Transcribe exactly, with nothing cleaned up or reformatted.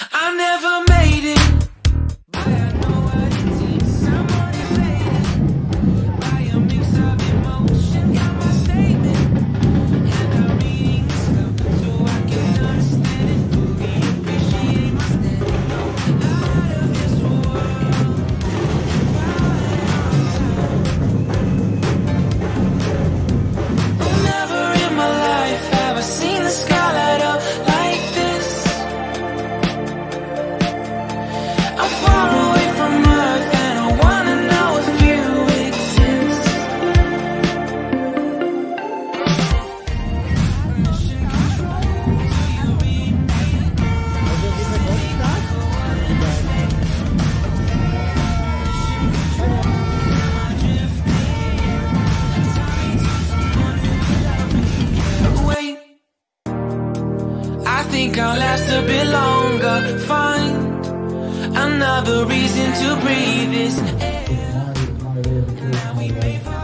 I never made it, but I know what it takes. I'm motivated by a mix of emotion. Got my statement, and I'm reading the stuff so I can understand it fully. Appreciate my standing out of this world. Never in my life have I seen the sky light up like this. I'm far away from Earth and I wanna know if you exist. Mission control, do you read me? Sitting like a wooden snake. Mission control, am I drifting? Time to someone who loves me. Wait, I think I'll last a bit longer. Find another reason to breathe this air. And now we may fall